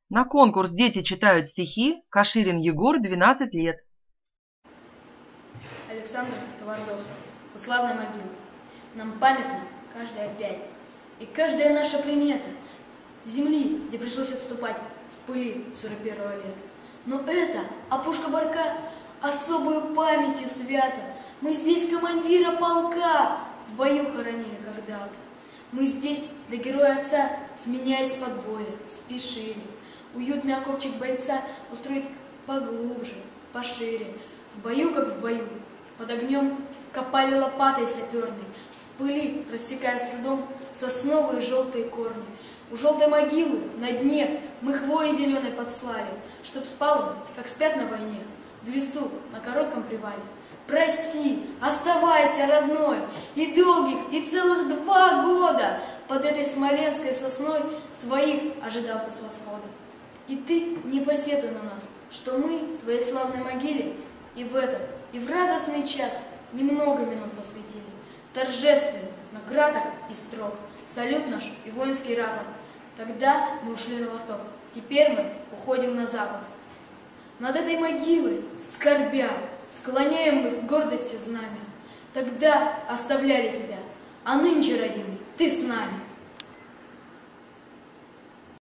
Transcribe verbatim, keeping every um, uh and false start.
На конкурс «Дети читают стихи» Каширин Егор, двенадцать лет. Александр Твардовский. У славной могилы. Нам памятна каждая пять. И каждая наша примета земли, где пришлось отступать в пыли сорок первого лет. Но это, опушка барка, особую памятью свято. Мы здесь командира полка в бою хоронили когда-то. Мы здесь для героя отца, сменяясь по двое, спешили. Уютный окопчик бойца устроить поглубже, пошире. В бою, как в бою, под огнем копали лопатой саперной, в пыли, рассекая с трудом сосновые желтые корни. У желтой могилы на дне мы хвои зеленой подслали, чтоб спал он, как спят на войне, в лесу на коротком привале. Прости, оставайся, родной, и долгих, и целых два года под этой смоленской сосной своих ожидал ты с восхода. И ты не посетуй на нас, что мы твоей славной могиле и в этот, и в радостный час немного минут посвятили. Торжественно, на краток и строг, салют наш и воинский рапорт. Тогда мы ушли на восток, теперь мы уходим на запад. Над этой могилой, скорбя, склоняем мы с гордостью знамя. Тогда оставляли тебя, а нынче, родимый, ты с нами.